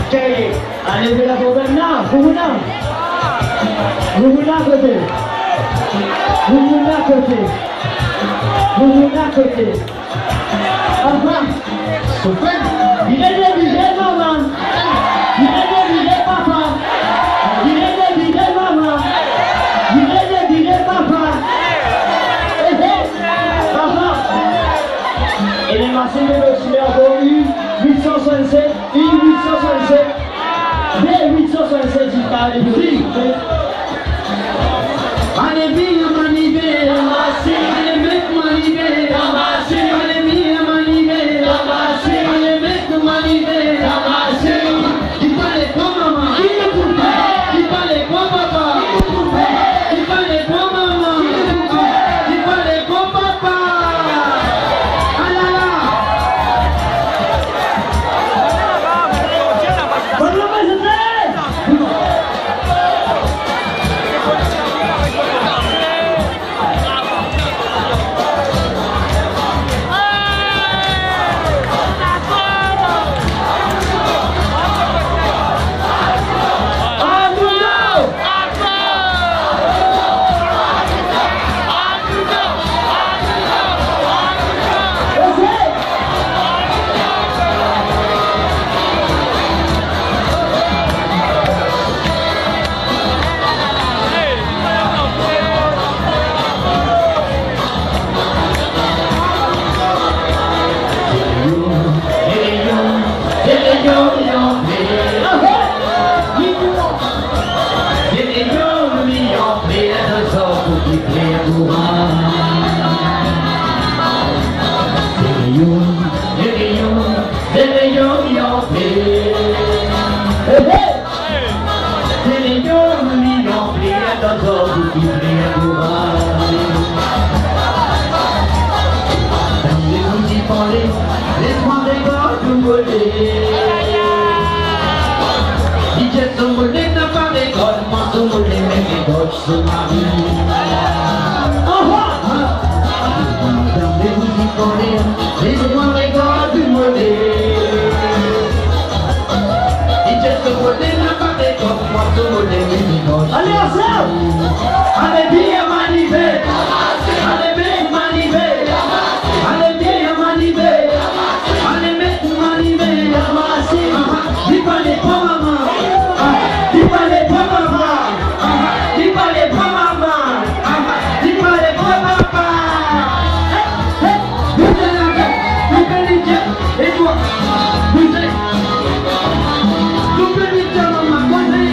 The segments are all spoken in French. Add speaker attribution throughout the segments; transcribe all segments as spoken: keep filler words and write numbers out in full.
Speaker 1: Allez, de la problème là, vous là. Vous là côté. Vous là côté. Vous là côté. Enfin, il est dévidé, maman. Il est dévidé, papa. Il est dévidé, maman. Il est dévidé, papa. Papa. Et les machines de l'auxiliaire ont eu huit cent soixante-sept, huit cent soixante-sept. Dès huit cent soixante-sept, il parlait de lui. Allez bien, manivé, amassé, allez mettre manivé, amassé, allez bien, manivé, amassé, allez mettre manivé, amassé. Il parlait quoi, maman? Il parlait quoi, papa? Il parlait quoi, maman? Il parlait quoi, papa? Ah là là! Allez ensemble! Allez bien manivé! Allez bien manivé! Allez bien manivé! Allez mettre manivé! Dis pas les pas maman! Dis pas les pas maman! Dis pas les pas maman! Dis pas les pas papa! Vous êtes là, vous êtes là, et toi? Vous êtes vous êtes là, maman, vous êtes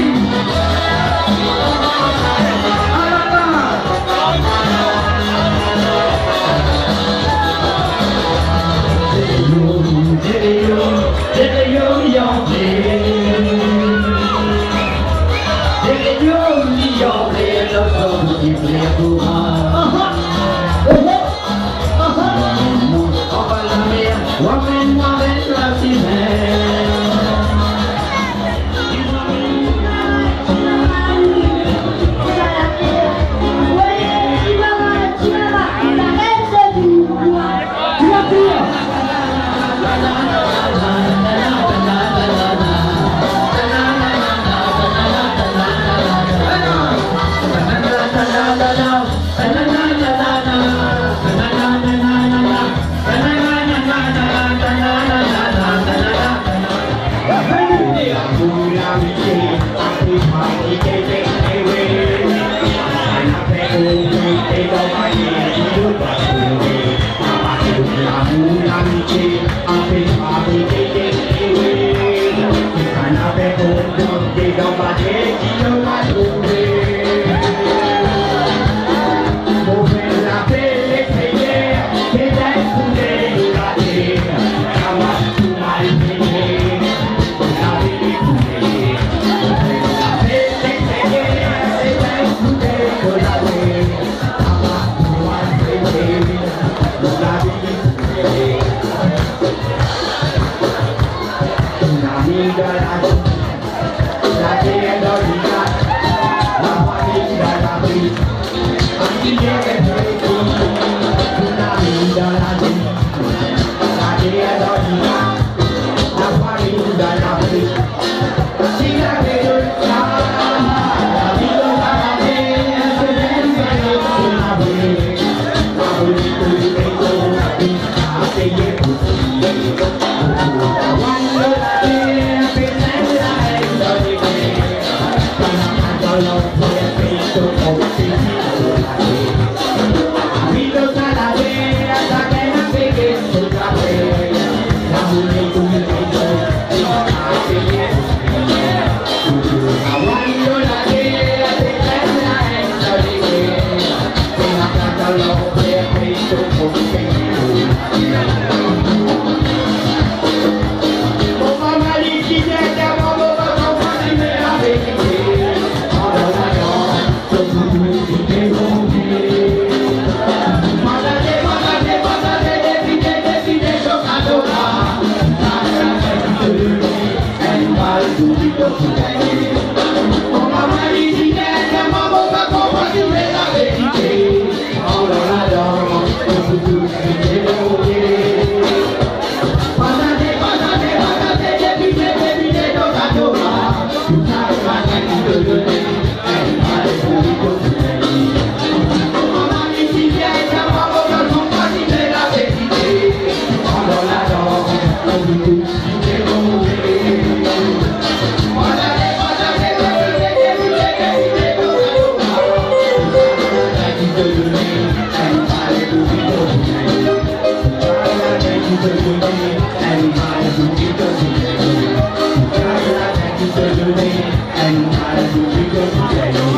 Speaker 1: and I do because I